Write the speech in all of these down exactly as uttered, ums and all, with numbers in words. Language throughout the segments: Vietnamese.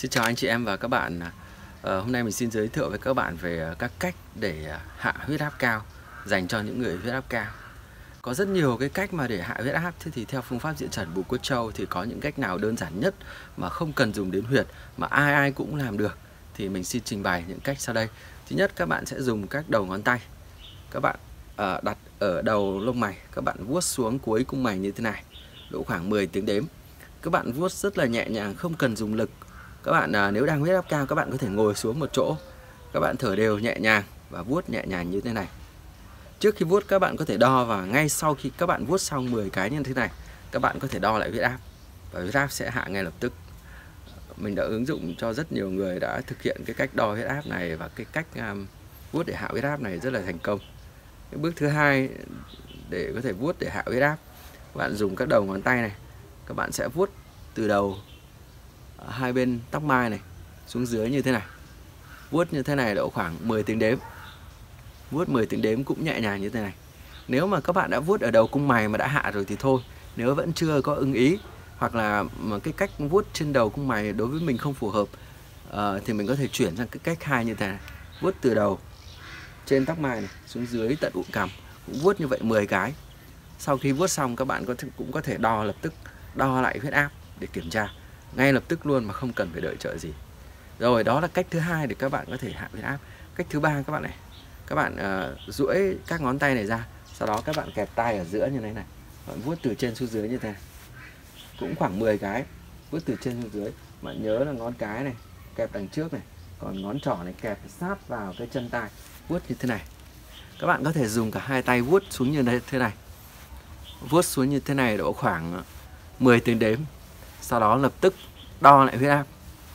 Xin chào anh chị em và các bạn. Ờ, hôm nay mình xin giới thiệu với các bạn về các cách để hạ huyết áp cao dành cho những người huyết áp cao. Có rất nhiều cái cách mà để hạ huyết áp. Thế thì theo phương pháp diễn trần Bùi Quốc Châu thì có những cách nào đơn giản nhất mà không cần dùng đến huyệt mà ai ai cũng làm được, thì mình xin trình bày những cách sau đây. Thứ nhất, các bạn sẽ dùng các đầu ngón tay, các bạn uh, đặt ở đầu lông mày, các bạn vuốt xuống cuối cung mày như thế này, độ khoảng mười tiếng đếm. Các bạn vuốt rất là nhẹ nhàng, không cần dùng lực. Các bạn à, nếu đang huyết áp cao, các bạn có thể ngồi xuống một chỗ, các bạn thở đều nhẹ nhàng và vuốt nhẹ nhàng như thế này. Trước khi vuốt các bạn có thể đo, và ngay sau khi các bạn vuốt xong mười cái như thế này, các bạn có thể đo lại huyết áp và huyết áp sẽ hạ ngay lập tức. Mình đã ứng dụng cho rất nhiều người đã thực hiện cái cách đo huyết áp này và cái cách um, vuốt để hạ huyết áp này rất là thành công. Cái bước thứ hai để có thể vuốt để hạ huyết áp, các bạn dùng các đầu ngón tay này, các bạn sẽ vuốt từ đầu hai bên tóc mai này xuống dưới như thế này, vuốt như thế này độ khoảng mười tiếng đếm. Vuốt mười tiếng đếm cũng nhẹ nhàng như thế này. Nếu mà các bạn đã vuốt ở đầu cung mày mà đã hạ rồi thì thôi. Nếu vẫn chưa có ưng ý, hoặc là mà cái cách vuốt trên đầu cung mày đối với mình không phù hợp, uh, thì mình có thể chuyển sang cái cách hai như thế này. Vuốt từ đầu trên tóc mai này xuống dưới tận ụ cằm, cũng vuốt như vậy mười cái. Sau khi vuốt xong, các bạn có thể, cũng có thể đo lập tức, đo lại huyết áp để kiểm tra ngay lập tức luôn mà không cần phải đợi chờ gì. Rồi, đó là cách thứ hai để các bạn có thể hạ huyết áp. Cách thứ ba, các bạn này, các bạn uh, duỗi các ngón tay này ra, sau đó các bạn kẹp tay ở giữa như thế này, bạn vuốt từ trên xuống dưới như thế này, cũng khoảng mười cái, vuốt từ trên xuống dưới. Bạn nhớ là ngón cái này kẹp đằng trước này, còn ngón trỏ này kẹp sát vào cái chân tay, vuốt như thế này. Các bạn có thể dùng cả hai tay vuốt xuống như thế này, vuốt xuống như thế này độ khoảng mười tiếng đếm. Sau đó lập tức đo lại huyết áp.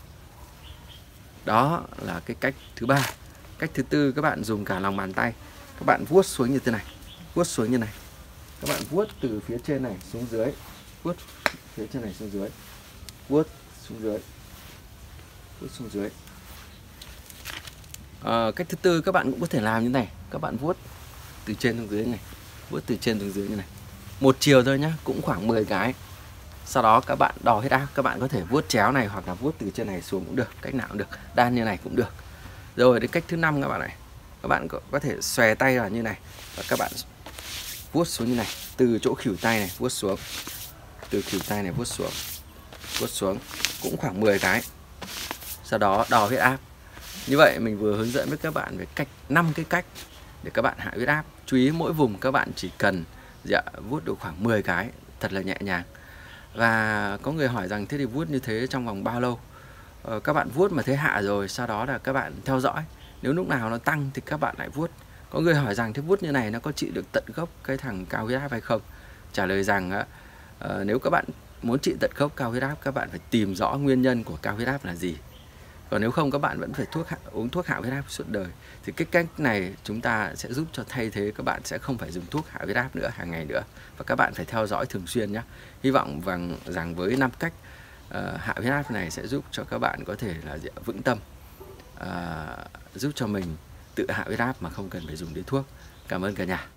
Đó là cái cách thứ ba. Cách thứ tư, các bạn dùng cả lòng bàn tay, các bạn vuốt xuống như thế này, vuốt xuống như này. Các bạn vuốt từ phía trên này xuống dưới, vuốt phía trên này xuống dưới, vuốt xuống dưới, vuốt xuống dưới. À, cách thứ tư các bạn cũng có thể làm như này, các bạn vuốt từ trên xuống dưới này, vuốt từ trên xuống dưới như này, một chiều thôi nhá, cũng khoảng mười cái. Sau đó các bạn đo huyết áp, các bạn có thể vuốt chéo này hoặc là vuốt từ trên này xuống cũng được, cách nào cũng được, đan như này cũng được. Rồi đến cách thứ năm, các bạn này, các bạn có, có thể xòe tay vào như này và các bạn vuốt xuống như này, từ chỗ khuỷu tay này vuốt xuống, từ khuỷu tay này vuốt xuống, vuốt xuống cũng khoảng mười cái. Sau đó đo huyết áp. Như vậy mình vừa hướng dẫn với các bạn về cách năm cái cách để các bạn hạ huyết áp. Chú ý mỗi vùng các bạn chỉ cần dạ, vuốt được khoảng mười cái, thật là nhẹ nhàng. Và có người hỏi rằng thế thì vuốt như thế trong vòng bao lâu? Ờ, các bạn vuốt mà thấy hạ rồi, sau đó là các bạn theo dõi. Nếu lúc nào nó tăng thì các bạn lại vuốt. Có người hỏi rằng thế vuốt như này nó có trị được tận gốc cái thằng cao huyết áp hay không? Trả lời rằng uh, nếu các bạn muốn trị tận gốc cao huyết áp, các bạn phải tìm rõ nguyên nhân của cao huyết áp là gì. Còn nếu không, các bạn vẫn phải thuốc hạ, uống thuốc hạ huyết áp suốt đời. Thì cái cách này chúng ta sẽ giúp cho thay thế các bạn sẽ không phải dùng thuốc hạ huyết áp nữa hàng ngày nữa. Và các bạn phải theo dõi thường xuyên nhé. Hy vọng rằng, rằng với năm cách uh, hạ huyết áp này sẽ giúp cho các bạn có thể là vững tâm, uh, giúp cho mình tự hạ huyết áp mà không cần phải dùng đến thuốc. Cảm ơn cả nhà.